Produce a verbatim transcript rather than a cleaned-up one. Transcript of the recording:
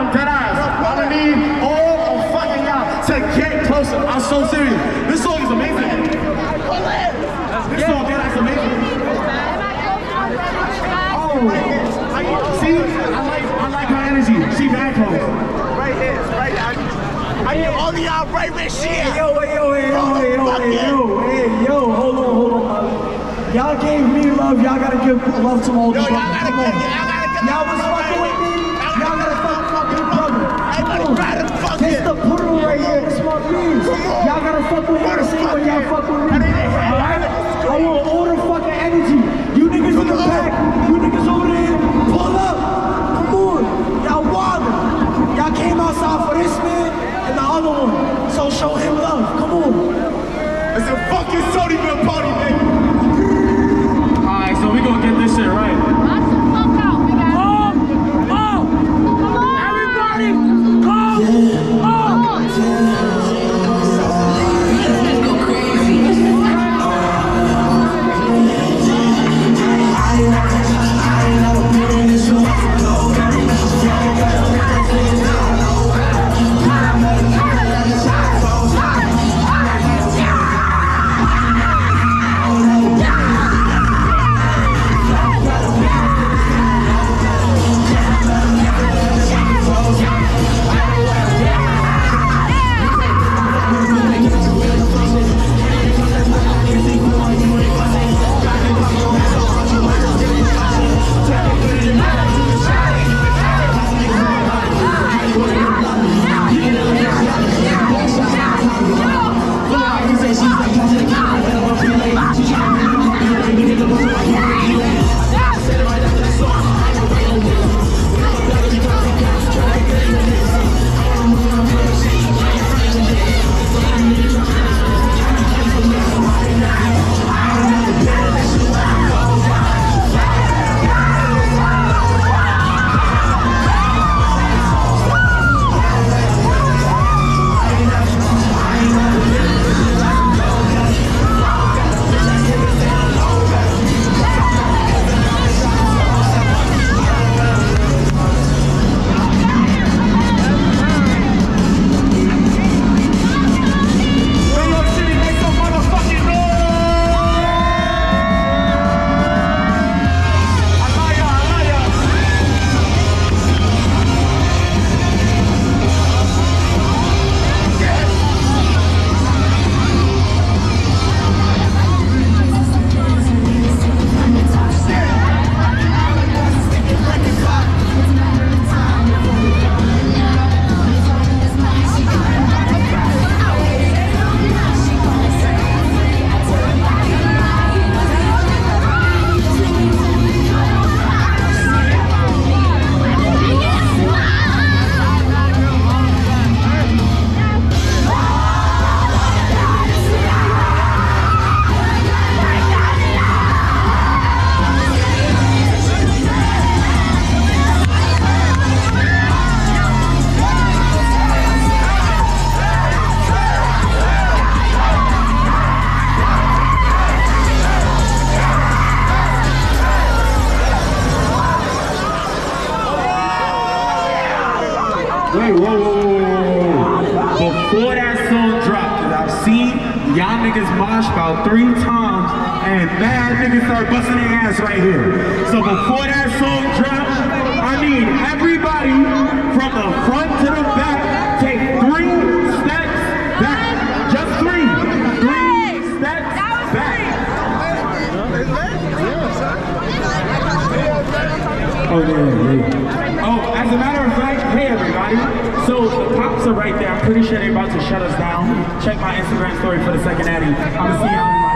dead ass. I'm gonna need all of fucking y'all to get closer. I'm so serious. This song is amazing. This song, dead ass amazing. Oh, see, I like, I like her energy. She mad close. Right here, right here. I need all of y'all right where she is. Yo, hey, yo, hey, yo, hey, yo, hey, yo, hey, yo, hold on, hold on. Y'all gave me love, y'all gotta give love to my older brother. Y'all gotta give, y'all gotta give. Y'all was fucking with me, y'all gotta fuck with my big brother. Everybody gotta fuck This him. the poodle right here, this is my beans. Y'all gotta fuck with him the same way y'all fuck with me. Alright? I want all the fucking energy. You niggas in the back, you niggas over there, pull up. Come on, y'all wildin'. Y'all came outside for this man and the other one, so show him love. Come on. It's a fucking Sonyville party, baby. Alright, so we gonna get this shit right. Come, come, everybody, come, Wait, whoa, whoa, whoa, whoa. Before that song dropped, cause I've seen y'all niggas mosh about three times and mad niggas start busting their ass right here. So before that song dropped, I need everybody from the front to the back, take three steps back. Just three. Three steps back. Oh, yeah, yeah. Oh, as a matter of fact, hey everybody. So the cops are right there. I'm pretty sure they're about to shut us down. Check my Instagram story for the second Addy. I'm gonna see y'all.